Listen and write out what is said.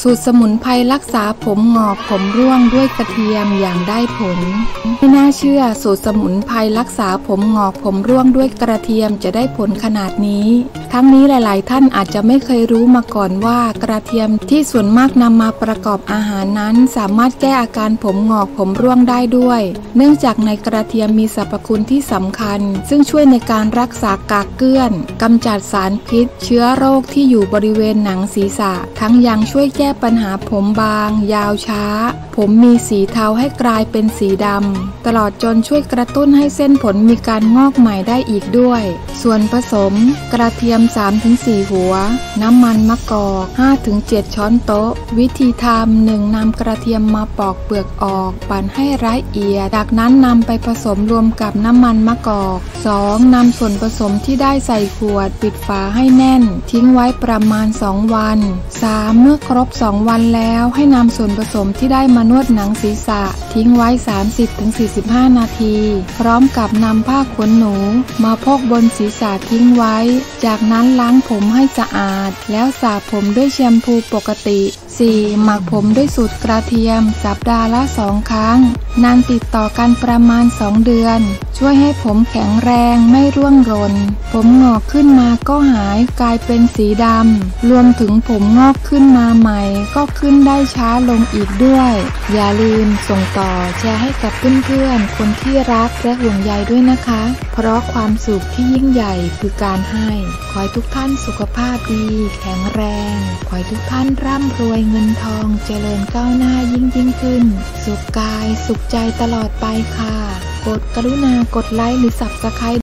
สูตรสมุนไพรรักษาผมงอกผมร่วงด้วยกระเทียมอย่างได้ผลไม่น่าเชื่อสูตรสมุนไพรรักษาผมงอกผมร่วงด้วยกระเทียมจะได้ผลขนาดนี้ทั้งนี้หลายๆท่านอาจจะไม่เคยรู้มาก่อนว่ากระเทียมที่ส่วนมากนำมาประกอบอาหารนั้นสามารถแก้อาการผมงอกผมร่วงได้ด้วยเนื่องจากในกระเทียมมีสรรพคุณที่สำคัญซึ่งช่วยในการรักษากากเกลื่อนกำจัดสารพิษเชื้อโรคที่อยู่บริเวณหนังศีรษะทั้งยังช่วยแก้ปัญหาผมบางยาวช้าผมมีสีเทาให้กลายเป็นสีดำตลอดจนช่วยกระตุ้นให้เส้นผมมีการงอกใหม่ได้อีกด้วยส่วนผสมกระเทียม 3-4 หัวน้ำมันมะกอก 5-7 ช้อนโต๊ะวิธีทำ 1. นำกระเทียมมาปอกเปลือกออกปั่นให้ละเอียดจากนั้นนำไปผสมรวมกับน้ำมันมะกอก 2. นำส่วนผสมที่ได้ใส่ขวดปิดฝาให้แน่นทิ้งไว้ประมาณ2 วัน 3. เมื่อครบ2 วันแล้วให้นำส่วนผสมที่ได้มานวดหนังศีรษะทิ้งไว้ 30-45 นาทีพร้อมกับนำผ้าขนหนูมาพกบนศีรษะทิ้งไว้จากนั้นล้างผมให้สะอาดแล้วสระผมด้วยแชมพูปกติ 4. หมักผมด้วยสูตรกระเทียมสัปดาห์ละ 2 ครั้งนานติดต่อกันประมาณ2 เดือนช่วยให้ผมแข็งแรงไม่ร่วงหล่นผมงอกขึ้นมาก็หายกลายเป็นสีดำรวมถึงผมงอกขึ้นมาใหม่ก็ขึ้นได้ช้าลงอีกด้วยอย่าลืมส่งต่อแชร์ให้กับเพื่อนๆคนที่รักและห่วงใยด้วยนะคะเพราะความสุขที่ยิ่งใหญ่คือการให้ขอให้ทุกท่านสุขภาพดีแข็งแรงขอให้ทุกท่านร่ำรวยเงินทองเจริญก้าวหน้ายิ่งขึ้นสุขกายสุขใจตลอดไปค่ะกรุณากดไลค์หรือ Subscribe